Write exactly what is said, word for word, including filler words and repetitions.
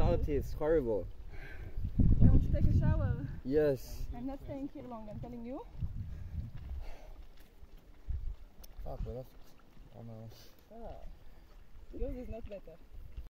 out. It's horrible. I want to take a shower. Yes. I'm not staying here long, I'm telling you. Fuck, we left. Oh no. Ah, yours is not better.